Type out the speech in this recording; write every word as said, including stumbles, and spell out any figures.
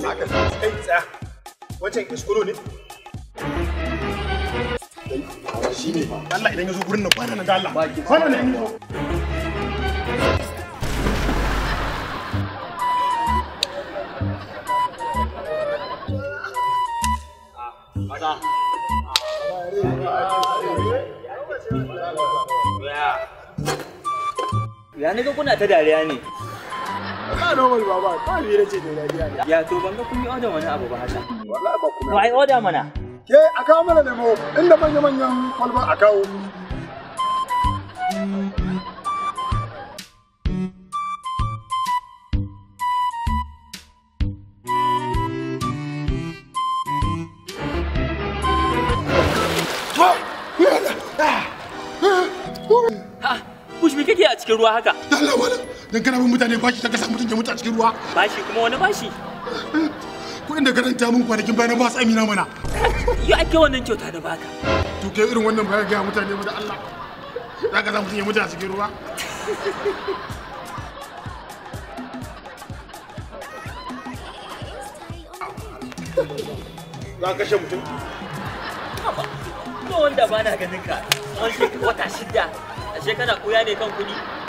Haka kai tsaya. Wancan iskuro ne? Shi ne ba. Allah idan ya zo gurin nan kwana nan da Allah. Kwana nan in zo. Mata. Ya ni ga kuna ta dariya ne. Ba normal baba, ba ni race da dariya ne. Ya to ban ga kun yi order wani abu ba haka. Wallahi ba kuma. To ai order mana. Ke a kawo mana lemo inda manya manyan kwalba a kawo. Ha, Bush me kake a cikin ruwa haka? Allah wala, dan kana mun mutane bashi ta kasa mutun ya mutu a cikin ruwa. Bashi kuma wani bashi? Kuɗin da karanta mun kwanakin bayan ba su amina mana. Yi ake wannan kyauta da baka. To kai irin wannan baya ga mutane mu da Allah. Za ka sa mutun ya mutu a cikin ruwa. Za ka kashe mutum? Ko wanda ba na ganin ka, wani wata shida, ashe kana koya ne kan kuɗi?